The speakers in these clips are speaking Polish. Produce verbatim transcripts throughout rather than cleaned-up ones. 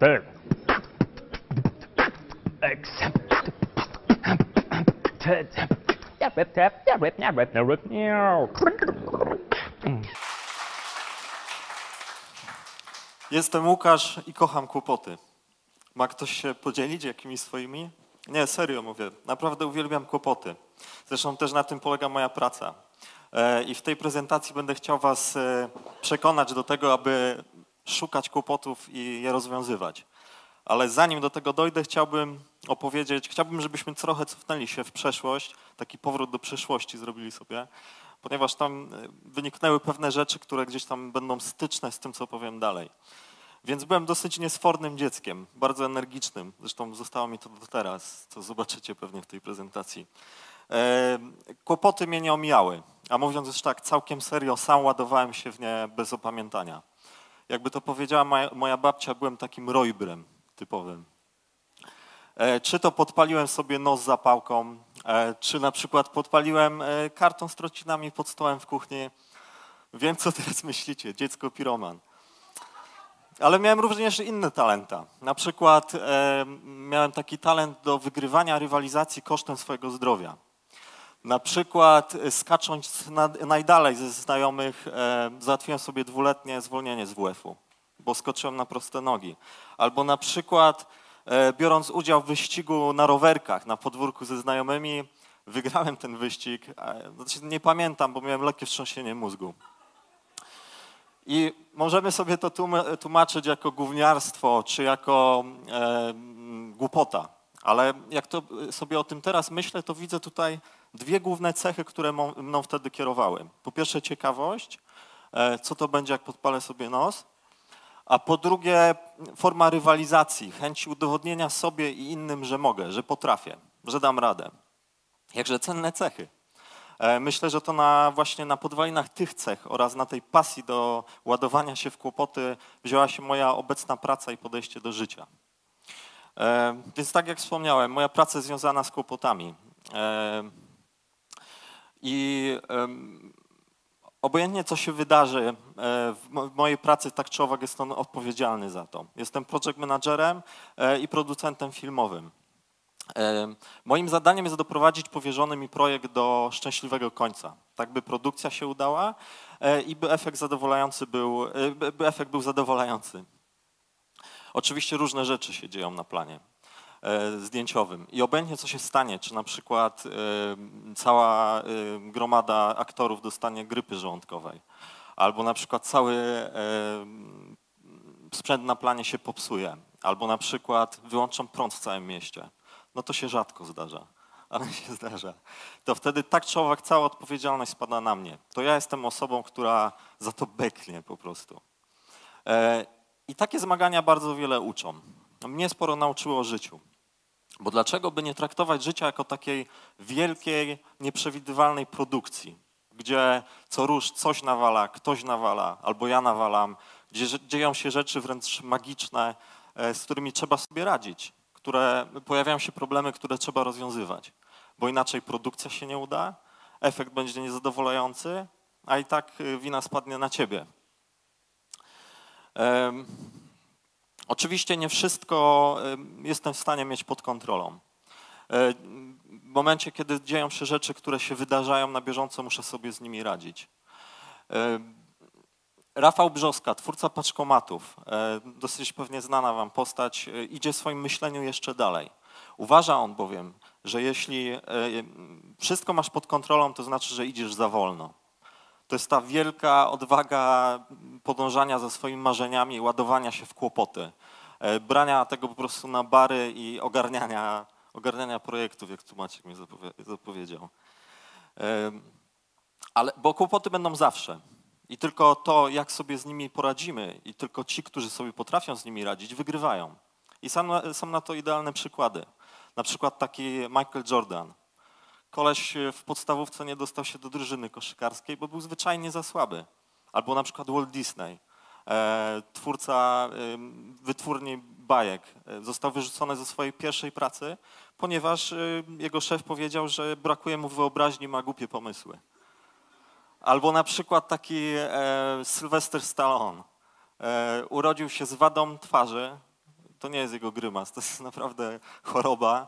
Jestem Łukasz i kocham kłopoty. Ma ktoś się podzielić jakimiś swoimi? Nie, serio mówię. Naprawdę uwielbiam kłopoty. Zresztą też na tym polega moja praca. I w tej prezentacji będę chciał was przekonać do tego, aby szukać kłopotów i je rozwiązywać. Ale zanim do tego dojdę, chciałbym opowiedzieć, chciałbym, żebyśmy trochę cofnęli się w przeszłość, taki powrót do przeszłości zrobili sobie, ponieważ tam wyniknęły pewne rzeczy, które gdzieś tam będą styczne z tym, co powiem dalej. Więc byłem dosyć niesfornym dzieckiem, bardzo energicznym, zresztą zostało mi to do teraz, co zobaczycie pewnie w tej prezentacji. E, kłopoty mnie nie omijały, a mówiąc już tak całkiem serio, sam ładowałem się w nie bez opamiętania. Jakby to powiedziała moja, moja babcia, byłem takim rojbrem typowym. E, czy to podpaliłem sobie nos zapałką, e, czy na przykład podpaliłem e, karton z trocinami pod stołem w kuchni. Wiem, co teraz myślicie, dziecko piroman. Ale miałem również inne talenta. Na przykład e, miałem taki talent do wygrywania rywalizacji kosztem swojego zdrowia. Na przykład skacząc na, najdalej ze znajomych e, załatwiłem sobie dwuletnie zwolnienie z W F-u, bo skoczyłem na proste nogi. Albo na przykład e, biorąc udział w wyścigu na rowerkach na podwórku ze znajomymi, wygrałem ten wyścig. E, znaczy nie pamiętam, bo miałem lekkie wstrząsienie mózgu. I możemy sobie to tłumaczyć jako gówniarstwo, czy jako e, głupota. Ale jak to sobie o tym teraz myślę, to widzę tutaj dwie główne cechy, które mną wtedy kierowały. Po pierwsze ciekawość, e, co to będzie, jak podpalę sobie nos. A po drugie forma rywalizacji, chęci udowodnienia sobie i innym, że mogę, że potrafię, że dam radę. Jakże cenne cechy. Myślę, że to na, właśnie na podwalinach tych cech oraz na tej pasji do ładowania się w kłopoty wzięła się moja obecna praca i podejście do życia. E, więc tak jak wspomniałem, moja praca jest związana z kłopotami. E, I e, obojętnie co się wydarzy e, w, w mojej pracy, tak czy owak jestem odpowiedzialny za to. Jestem project managerem e, i producentem filmowym. Moim zadaniem jest doprowadzić powierzony mi projekt do szczęśliwego końca, tak by produkcja się udała i by efekt zadowalający był, by efekt był zadowalający. Oczywiście różne rzeczy się dzieją na planie zdjęciowym i obojętnie co się stanie, czy na przykład cała gromada aktorów dostanie grypy żołądkowej, albo na przykład cały sprzęt na planie się popsuje, albo na przykład wyłączą prąd w całym mieście. No to się rzadko zdarza, ale się zdarza. To wtedy tak czy owak cała odpowiedzialność spada na mnie. To ja jestem osobą, która za to beknie po prostu. I takie zmagania bardzo wiele uczą. Mnie sporo nauczyło o życiu. Bo dlaczego by nie traktować życia jako takiej wielkiej, nieprzewidywalnej produkcji, gdzie co rusz coś nawala, ktoś nawala, albo ja nawalam, gdzie dzieją się rzeczy wręcz magiczne, z którymi trzeba sobie radzić. Które pojawiają się problemy, które trzeba rozwiązywać, bo inaczej produkcja się nie uda, efekt będzie niezadowalający, a i tak wina spadnie na ciebie. Um, oczywiście nie wszystko jestem w stanie mieć pod kontrolą. W momencie, kiedy dzieją się rzeczy, które się wydarzają na bieżąco, muszę sobie z nimi radzić. Um, Rafał Brzoska, twórca paczkomatów, dosyć pewnie znana wam postać, idzie w swoim myśleniu jeszcze dalej. Uważa on bowiem, że jeśli wszystko masz pod kontrolą, to znaczy, że idziesz za wolno. To jest ta wielka odwaga podążania za swoimi marzeniami, ładowania się w kłopoty, brania tego po prostu na bary i ogarniania, ogarniania projektów, jak tu Maciek mi zapowiedział. Ale, bo kłopoty będą zawsze. I tylko to, jak sobie z nimi poradzimy i tylko ci, którzy sobie potrafią z nimi radzić, wygrywają. I są, są na to idealne przykłady. Na przykład taki Michael Jordan. Koleś w podstawówce nie dostał się do drużyny koszykarskiej, bo był zwyczajnie za słaby. Albo na przykład Walt Disney, e, twórca e, wytwórni bajek, e, został wyrzucony ze swojej pierwszej pracy, ponieważ e, jego szef powiedział, że brakuje mu wyobraźni, ma głupie pomysły. Albo na przykład taki e, Sylvester Stallone. E, urodził się z wadą twarzy, To nie jest jego grymas, to jest naprawdę choroba.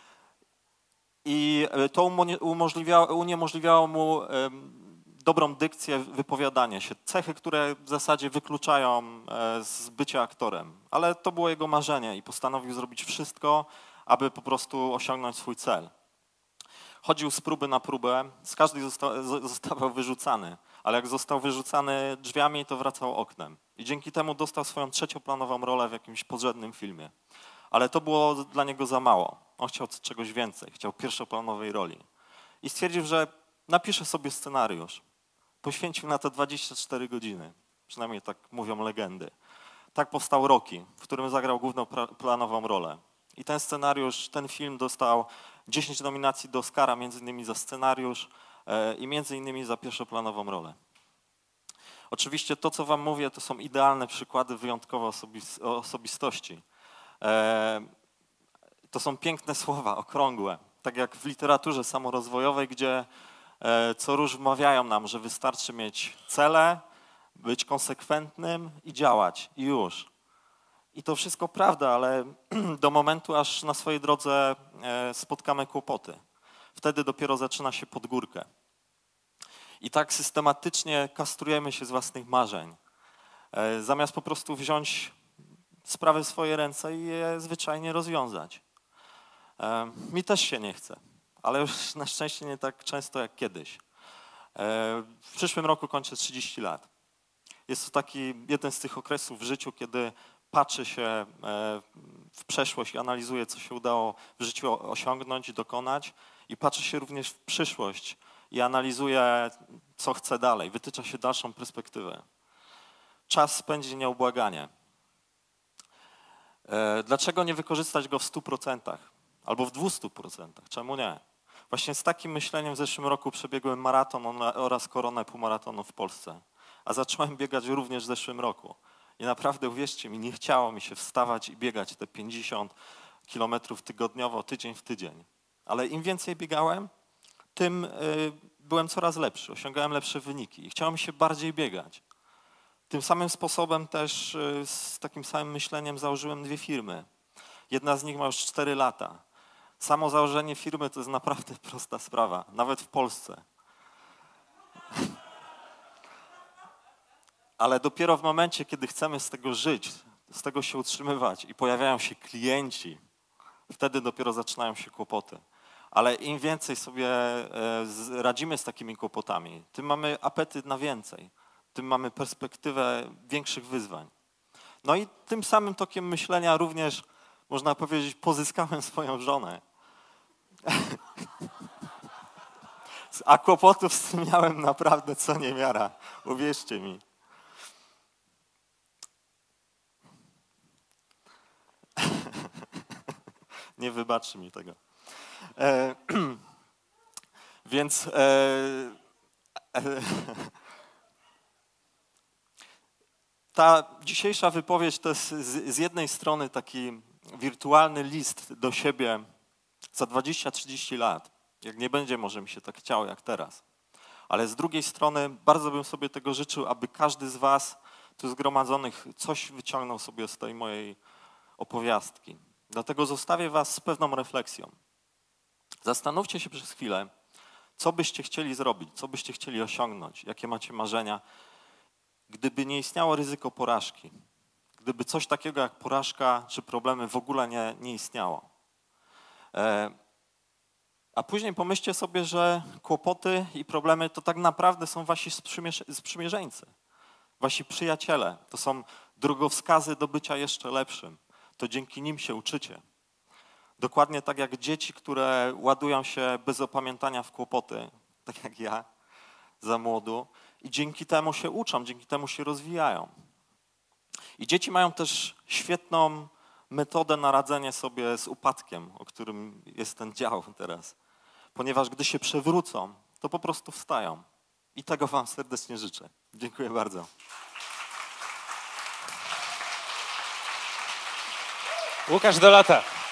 I to umożliwiało, uniemożliwiało mu dobrą dykcję, wypowiadanie się. Cechy, które w zasadzie wykluczają z bycia aktorem. Ale to było jego marzenie i postanowił zrobić wszystko, aby po prostu osiągnąć swój cel. Chodził z próby na próbę, z każdej zosta zostawał wyrzucany, ale jak został wyrzucany drzwiami, to wracał oknem. I dzięki temu dostał swoją trzecioplanową rolę w jakimś podrzędnym filmie. Ale to było dla niego za mało. On chciał czegoś więcej, chciał pierwszoplanowej roli. I stwierdził, że napisze sobie scenariusz. Poświęcił na to dwadzieścia cztery godziny, przynajmniej tak mówią legendy. Tak powstał Rocky, w którym zagrał główną planową rolę. I ten scenariusz, ten film dostał dziesięć nominacji do Oscara, między innymi za scenariusz e, i między innymi za pierwszoplanową rolę. Oczywiście to, co wam mówię, to są idealne przykłady wyjątkowej osobis osobistości. E, to są piękne słowa, okrągłe, tak jak w literaturze samorozwojowej, gdzie e, co róż wmawiają nam, że wystarczy mieć cele, być konsekwentnym i działać i już. I to wszystko prawda, ale do momentu, aż na swojej drodze spotkamy kłopoty. Wtedy dopiero zaczyna się pod górkę. I tak systematycznie kastrujemy się z własnych marzeń. Zamiast po prostu wziąć sprawy w swoje ręce i je zwyczajnie rozwiązać. Mi też się nie chce, ale już na szczęście nie tak często jak kiedyś. W przyszłym roku kończę trzydzieści lat. Jest to taki jeden z tych okresów w życiu, kiedy patrzy się w przeszłość i analizuje, co się udało w życiu osiągnąć, dokonać i patrzy się również w przyszłość i analizuje, co chce dalej, wytycza się dalszą perspektywę. Czas spędzi nieubłaganie. Dlaczego nie wykorzystać go w stu procentach albo w dwustu procentach? Czemu nie? Właśnie z takim myśleniem w zeszłym roku przebiegłem maraton oraz koronę półmaratonu w Polsce, a zacząłem biegać również w zeszłym roku. I naprawdę, uwierzcie mi, nie chciało mi się wstawać i biegać te pięćdziesiąt kilometrów tygodniowo, tydzień w tydzień. Ale im więcej biegałem, tym byłem coraz lepszy, osiągałem lepsze wyniki i chciało mi się bardziej biegać. Tym samym sposobem też z takim samym myśleniem założyłem dwie firmy. Jedna z nich ma już cztery lata. Samo założenie firmy to jest naprawdę prosta sprawa, nawet w Polsce. Ale dopiero w momencie, kiedy chcemy z tego żyć, z tego się utrzymywać i pojawiają się klienci, wtedy dopiero zaczynają się kłopoty. Ale im więcej sobie radzimy z takimi kłopotami, tym mamy apetyt na więcej, tym mamy perspektywę większych wyzwań. No i tym samym tokiem myślenia również, można powiedzieć, pozyskałem swoją żonę. A kłopotów z tym miałem naprawdę co niemiara, uwierzcie mi. Nie wybaczy mi tego. E, więc e, e, ta dzisiejsza wypowiedź to jest z, z jednej strony taki wirtualny list do siebie za dwadzieścia trzydzieści lat. Jak nie będzie, może mi się tak chciało jak teraz. Ale z drugiej strony bardzo bym sobie tego życzył, aby każdy z was tu zgromadzonych coś wyciągnął sobie z tej mojej opowiastki. Dlatego zostawię was z pewną refleksją. Zastanówcie się przez chwilę, co byście chcieli zrobić, co byście chcieli osiągnąć, jakie macie marzenia, gdyby nie istniało ryzyko porażki, gdyby coś takiego jak porażka czy problemy w ogóle nie, nie istniało. E, a później pomyślcie sobie, że kłopoty i problemy to tak naprawdę są wasi sprzymierzeńcy, wasi przyjaciele, to są drogowskazy do bycia jeszcze lepszym. To dzięki nim się uczycie. Dokładnie tak jak dzieci, które ładują się bez opamiętania w kłopoty, tak jak ja, za młodu, i dzięki temu się uczą, dzięki temu się rozwijają. I dzieci mają też świetną metodę na radzenie sobie z upadkiem, o którym jest ten dział teraz. Ponieważ gdy się przewrócą, to po prostu wstają. I tego wam serdecznie życzę. Dziękuję bardzo. Łukasz Dolata.